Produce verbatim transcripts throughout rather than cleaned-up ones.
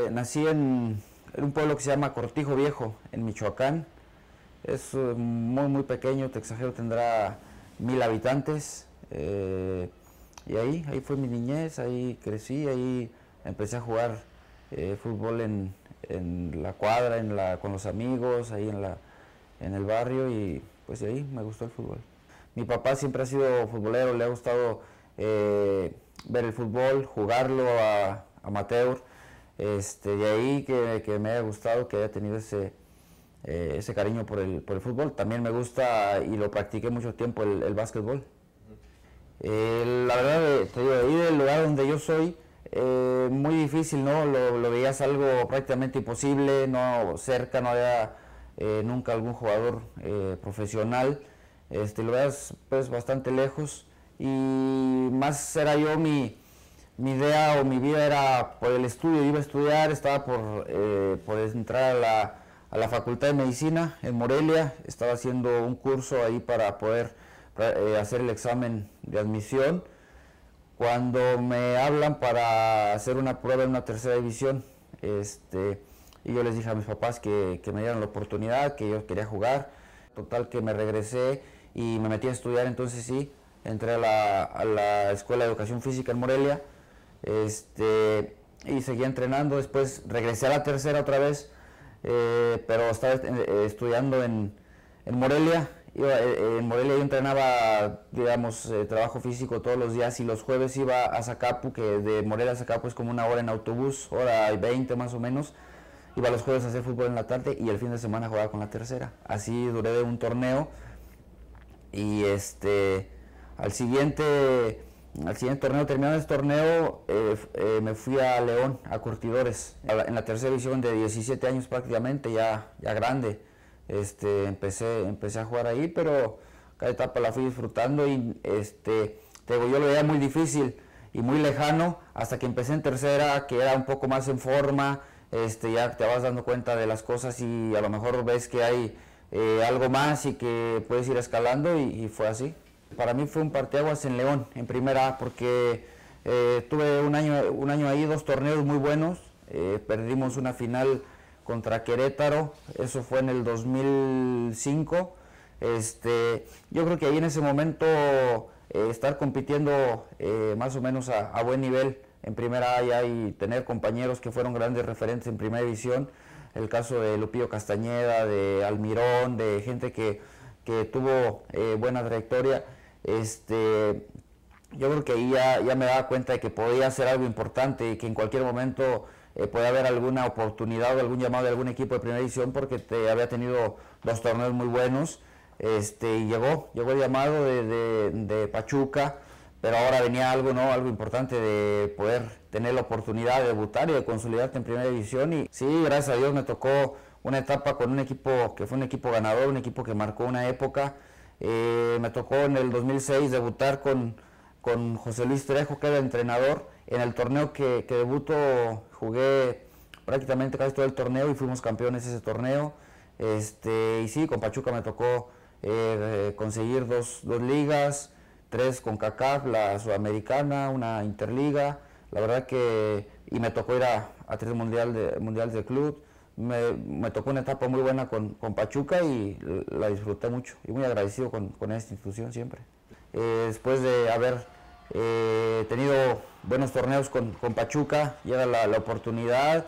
nací en, en un pueblo que se llama Cortijo Viejo, en Michoacán. Es uh, muy, muy pequeño, te exagero, tendrá mil habitantes. Eh, y ahí, ahí fue mi niñez, ahí crecí, ahí empecé a jugar eh, fútbol en, en la cuadra, en la, con los amigos, ahí en, la, en el barrio, y pues de ahí me gustó el fútbol. Mi papá siempre ha sido futbolero, le ha gustado eh, ver el fútbol, jugarlo a amateur, este, de ahí que, que me haya gustado, que haya tenido ese, eh, ese cariño por el, por el fútbol. También me gusta, y lo practiqué mucho tiempo, el, el básquetbol. Eh, la verdad, te digo, ahí del lugar donde yo soy, eh, muy difícil, ¿no? Lo, lo veías algo prácticamente imposible, no cerca, no había eh, nunca algún jugador eh, profesional. Este, lo veas pues bastante lejos, y más era yo mi, mi idea o mi vida era por el estudio. Iba a estudiar, estaba por, eh, por entrar a la, a la Facultad de Medicina en Morelia, estaba haciendo un curso ahí para poder eh, hacer el examen de admisión, cuando me hablan para hacer una prueba en una tercera división, este, y yo les dije a mis papás que, que me dieran la oportunidad, que yo quería jugar. Total que me regresé y me metí a estudiar. Entonces sí, entré a la, a la Escuela de Educación Física en Morelia, este, y seguí entrenando. Después regresé a la tercera otra vez, eh, pero estaba eh, estudiando en, en Morelia. Iba, eh, en Morelia yo entrenaba, digamos, eh, trabajo físico todos los días, y los jueves iba a Zacapu, que de Morelia a Zacapu es como una hora en autobús, hora y veinte más o menos. Iba los jueves a hacer fútbol en la tarde, y el fin de semana jugaba con la tercera. Así duré de un torneo, y este, al siguiente, al siguiente torneo, terminado ese torneo, eh, eh, me fui a León, a Curtidores, a la, en la tercera división, de diecisiete años prácticamente, ya, ya grande. Este, empecé, empecé a jugar ahí, pero cada etapa la fui disfrutando, y este, te digo, yo lo veía muy difícil y muy lejano, hasta que empecé en tercera, que era un poco más en forma. Este, ya te vas dando cuenta de las cosas, y a lo mejor ves que hay eh, algo más y que puedes ir escalando, y, y fue así. Para mí fue un parteaguas en León, en primera A, porque eh, tuve un año, un año ahí, dos torneos muy buenos. Eh, perdimos una final contra Querétaro, eso fue en el dos mil cinco. Este, yo creo que ahí en ese momento eh, estar compitiendo eh, más o menos a, a buen nivel en primera A ya, y tener compañeros que fueron grandes referentes en primera división, el caso de Lupillo Castañeda, de Almirón, de gente que, que tuvo eh, buena trayectoria. Este, yo creo que ahí ya, ya me daba cuenta de que podía hacer algo importante, y que en cualquier momento eh, podía haber alguna oportunidad o algún llamado de algún equipo de primera división, porque te, había tenido dos torneos muy buenos. Este, y llegó, llegó el llamado de, de, de Pachuca, pero ahora venía algo, ¿no? Algo importante, de poder tener la oportunidad de debutar y de consolidarte en primera división. Y sí, gracias a Dios me tocó una etapa con un equipo que fue un equipo ganador, un equipo que marcó una época. Eh, me tocó en el dos mil seis debutar con, con José Luis Trejo, que era el entrenador. En el torneo que, que debuto jugué prácticamente casi todo el torneo, y fuimos campeones ese torneo. Este, y sí, con Pachuca me tocó eh, conseguir dos, dos ligas, tres con CONCACAF, la Sudamericana, una Interliga. La verdad que, y me tocó ir a, a tres mundial de, mundiales de club. Me, me tocó una etapa muy buena con, con Pachuca, y la disfruté mucho, y muy agradecido con, con esta institución siempre. Eh, después de haber eh, tenido buenos torneos con, con Pachuca, llega la, la oportunidad.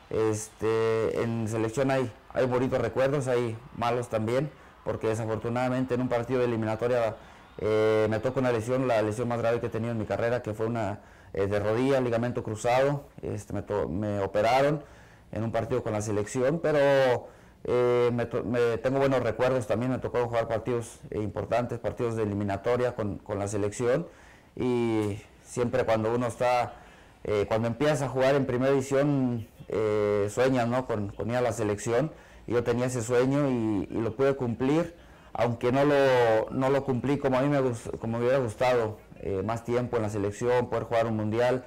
Este, en selección hay, hay bonitos recuerdos, hay malos también, porque desafortunadamente en un partido de eliminatoria eh, me tocó una lesión, la lesión más grave que he tenido en mi carrera, que fue una eh, de rodilla, ligamento cruzado. Este, me, to, me operaron en un partido con la selección, pero eh, me to, me, tengo buenos recuerdos. También me tocó jugar partidos eh, importantes, partidos de eliminatoria con, con la selección, y siempre cuando uno está, eh, cuando empiezas a jugar en primera división, eh, sueñas, ¿no? con, con ir a la selección, y yo tenía ese sueño, y, y lo pude cumplir, aunque no lo, no lo cumplí como a mí me, como me hubiera gustado, eh, más tiempo en la selección, poder jugar un mundial.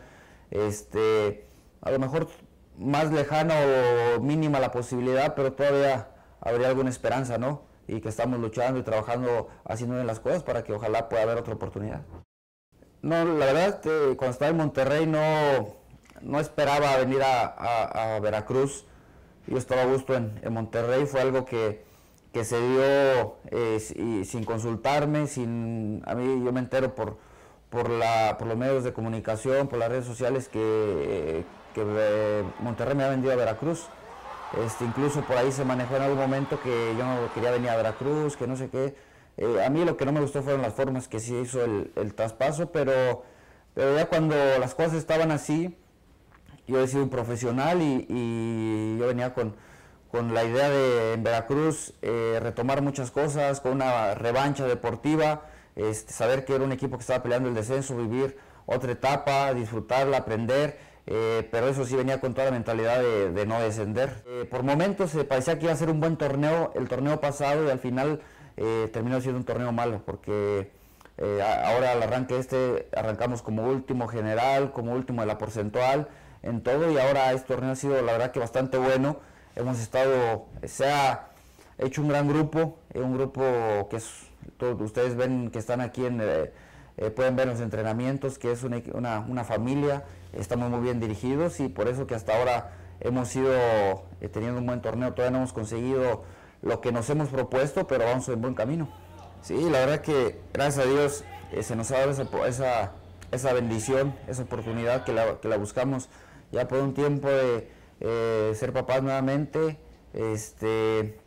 Este, a lo mejor más lejano o mínima la posibilidad, pero todavía habría alguna esperanza, ¿no? Y que estamos luchando y trabajando, haciendo bien las cosas, para que ojalá pueda haber otra oportunidad. No, la verdad, eh, cuando estaba en Monterrey no, no esperaba venir a, a, a Veracruz. Yo estaba a gusto en, en Monterrey, fue algo que, que se dio eh, y, sin consultarme, sin, a mí yo me entero por, por, la, por los medios de comunicación, por las redes sociales que, que eh, Monterrey me ha vendido a Veracruz. Este, incluso por ahí se manejó en algún momento que yo no quería venir a Veracruz, que no sé qué. Eh, a mí lo que no me gustó fueron las formas que se hizo el, el traspaso, pero, pero ya cuando las cosas estaban así, yo he sido un profesional y, y yo venía con, con la idea de en Veracruz eh, retomar muchas cosas, con una revancha deportiva, este, saber que era un equipo que estaba peleando el descenso, vivir otra etapa, disfrutarla, aprender. Eh, pero eso sí venía con toda la mentalidad de, de no descender. Eh, por momentos se eh, parecía que iba a ser un buen torneo el torneo pasado y al final eh, terminó siendo un torneo malo porque eh, ahora al arranque este arrancamos como último general, como último de la porcentual en todo y ahora este torneo ha sido la verdad que bastante bueno. Hemos estado, se ha hecho un gran grupo, eh, un grupo que es, todos ustedes ven que están aquí en... Eh, Eh, pueden ver los entrenamientos, que es una, una, una familia, estamos muy bien dirigidos y por eso que hasta ahora hemos ido eh, teniendo un buen torneo, todavía no hemos conseguido lo que nos hemos propuesto, pero vamos en buen camino. Sí, la verdad que gracias a Dios eh, se nos ha dado esa, esa, esa bendición, esa oportunidad que la, que la buscamos ya por un tiempo de eh, ser papás nuevamente, este,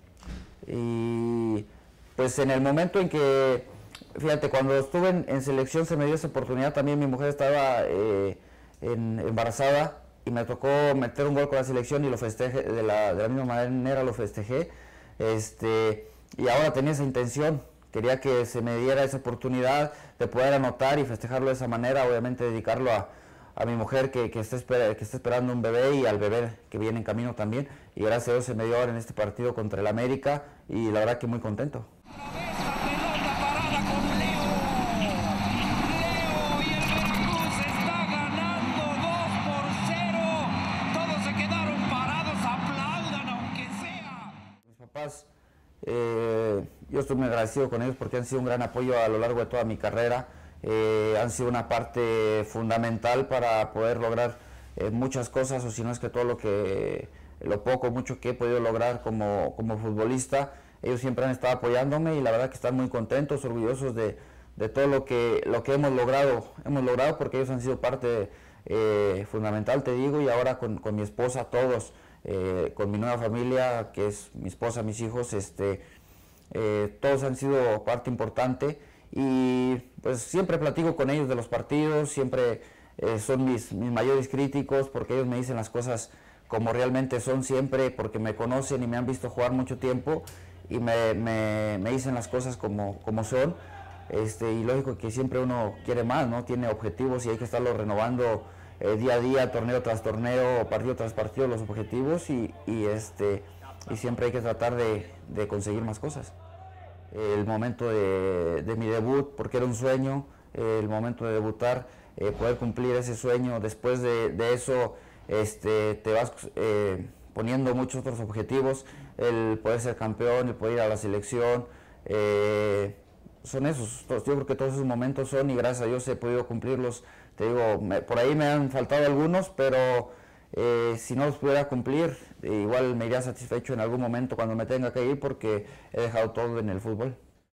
y pues en el momento en que fíjate, cuando estuve en, en selección se me dio esa oportunidad, también mi mujer estaba eh, en, embarazada y me tocó meter un gol con la selección y lo festejé, de la, de la misma manera lo festejé, este, y ahora tenía esa intención, quería que se me diera esa oportunidad de poder anotar y festejarlo de esa manera, obviamente dedicarlo a, a mi mujer que, que, está esper que está esperando un bebé y al bebé que viene en camino también, y gracias a Dios se me dio ahora en este partido contra el América y la verdad que muy contento. Eh, yo estoy muy agradecido con ellos porque han sido un gran apoyo a lo largo de toda mi carrera, eh, han sido una parte fundamental para poder lograr eh, muchas cosas, o si no es que todo lo que lo poco mucho que he podido lograr como, como futbolista. Ellos siempre han estado apoyándome y la verdad que están muy contentos, orgullosos de, de todo lo que, lo que hemos logrado, hemos logrado porque ellos han sido parte eh, fundamental, te digo, y ahora con, con mi esposa, todos. Eh, con mi nueva familia, que es mi esposa, mis hijos, este, eh, todos han sido parte importante y pues siempre platico con ellos de los partidos, siempre eh, son mis, mis mayores críticos porque ellos me dicen las cosas como realmente son siempre, porque me conocen y me han visto jugar mucho tiempo y me, me, me dicen las cosas como, como son, este, y lógico que siempre uno quiere más, ¿no? Tiene objetivos y hay que estarlo renovando Eh, día a día, torneo tras torneo, partido tras partido, los objetivos y, y, este, y siempre hay que tratar de, de conseguir más cosas. El momento de, de mi debut, porque era un sueño, eh, el momento de debutar, eh, poder cumplir ese sueño, después de, de eso este, te vas eh, poniendo muchos otros objetivos, el poder ser campeón, el poder ir a la selección, eh, son esos, yo creo que todos esos momentos son y gracias a Dios he podido cumplirlos. Te digo, me, por ahí me han faltado algunos, pero eh, si no los pudiera cumplir, eh, igual me iría satisfecho en algún momento cuando me tenga que ir porque he dejado todo en el fútbol.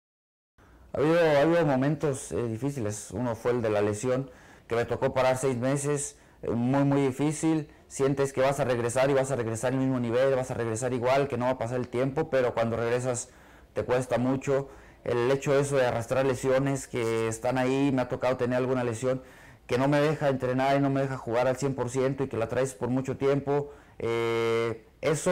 Ha habido, ha habido momentos eh, difíciles, uno fue el de la lesión, que me tocó parar seis meses, eh, muy muy difícil, sientes que vas a regresar y vas a regresar al mismo nivel, vas a regresar igual, que no va a pasar el tiempo, pero cuando regresas te cuesta mucho. El hecho de eso de arrastrar lesiones que están ahí, me ha tocado tener alguna lesión que no me deja entrenar y no me deja jugar al cien por ciento y que la traes por mucho tiempo, eh, eso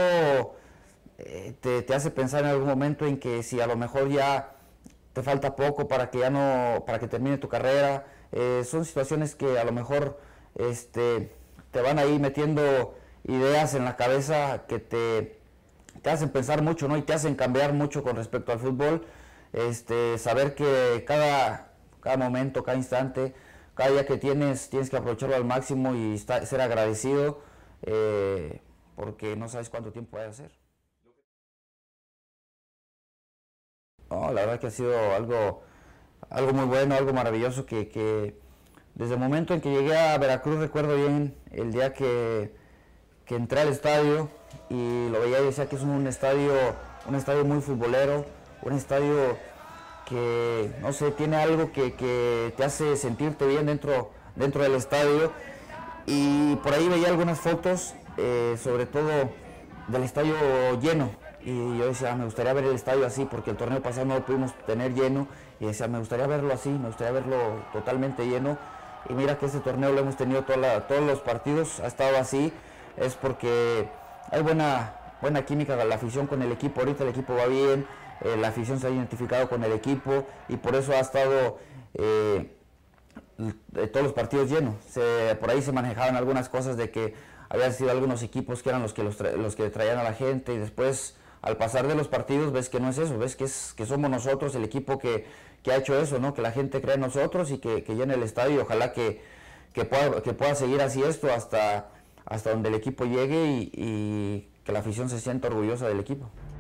eh, te, te hace pensar en algún momento en que si a lo mejor ya te falta poco para que ya no, para que termine tu carrera, eh, son situaciones que a lo mejor este, te van ahí metiendo ideas en la cabeza que te, te hacen pensar mucho, ¿no? Y te hacen cambiar mucho con respecto al fútbol, este, saber que cada, cada momento, cada instante, cada día que tienes, tienes que aprovecharlo al máximo y estar, ser agradecido, eh, porque no sabes cuánto tiempo vaya a ser. No, la verdad que ha sido algo, algo muy bueno, algo maravilloso que, que Desde el momento en que llegué a Veracruz recuerdo bien el día que, que entré al estadio y lo veía y decía que es un estadio, un estadio muy futbolero, un estadio que, no sé, tiene algo que, que te hace sentirte bien dentro, dentro del estadio. Y por ahí veía algunas fotos, eh, sobre todo del estadio lleno. Y yo decía, me gustaría ver el estadio así, porque el torneo pasado no lo pudimos tener lleno. Y decía, me gustaría verlo así, me gustaría verlo totalmente lleno. Y mira que este torneo lo hemos tenido toda la, todos los partidos, ha estado así. Es porque hay buena, buena química con la afición con el equipo. Ahorita el equipo va bien, eh, la afición se ha identificado con el equipo y por eso ha estado eh, todos los partidos llenos. Se, por ahí se manejaban algunas cosas de que habían sido algunos equipos que eran los que, los, tra los que traían a la gente y después al pasar de los partidos ves que no es eso, ves que, es, que somos nosotros el equipo que, que ha hecho eso, ¿no? Que la gente cree en nosotros y que, que llene el estadio y ojalá que, que, pueda, que pueda seguir así esto hasta, hasta donde el equipo llegue y, y que la afición se sienta orgullosa del equipo.